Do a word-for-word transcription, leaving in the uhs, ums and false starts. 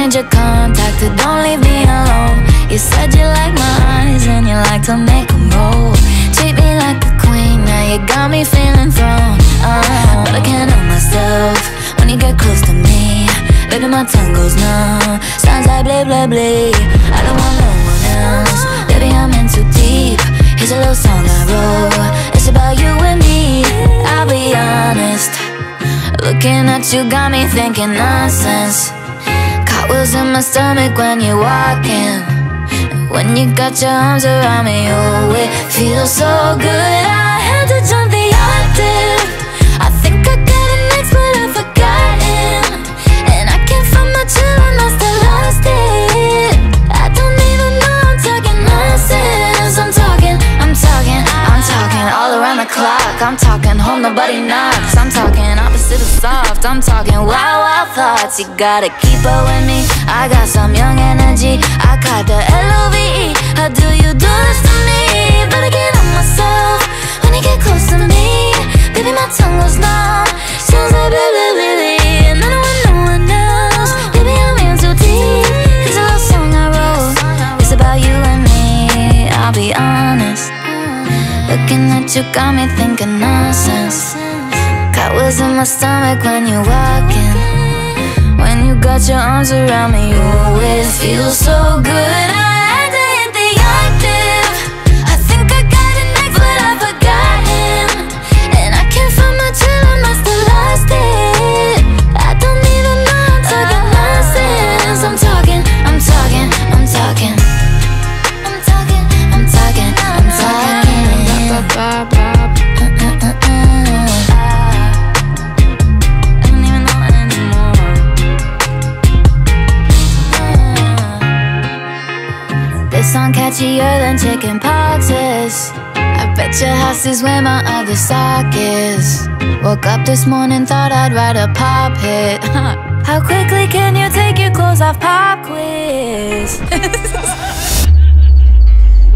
wanted your contact, but don't leave me alone. You said you like my eyes and you like to make them roll. Treat me like a queen, now you got me feeling thrown. uh, But I can't help myself when you get close to me. Baby, my tongue goes numb, sounds like blee, blee, blee. I don't want no one else, baby, I'm in too deep. Here's a little song I wrote, it's about you and me. I'll be honest, looking at you got me thinking nonsense. Cartwheels in my stomach when you're walking. When you got your arms around me, oh, it feels so good. I had to jump the octave. I think I got it next, but I've forgotten. And I can't find my chill and I still lost it. I don't even know I'm talking nonsense. I'm talking, I'm talking, I'm talking all around the clock. I'm talking home, nobody knocks. I'm talking opposite of soft. I'm talking wild, wild thoughts. You gotta keep up with me, I got some young energy. I caught the L O V E. How do you do this to me? But I can't help myself when you get close to me. Baby, my tongue goes numb, sounds like blee, blee, blee, blee. And I don't want no one else, baby, I'm in too deep. Here's a little song I wrote, it's about you and me. I'll be honest, looking at you got me thinking nonsense. Cartwheels in my stomach when you're walking. When you got your arms around me, oh, it feels so good. I had to hit the octave. I think I got it next, but I've forgotten. And I can't find my chill and I still lost it. I don't even know I'm talking nonsense. I'm talking, I'm talking, I'm talking, I'm talking, I'm talking, I'm talking. This song catchier than chicken poxes. I bet your house is where my other sock is. Woke up this morning, thought I'd write a pop hit. How quickly can you take your clothes off? Pop quiz.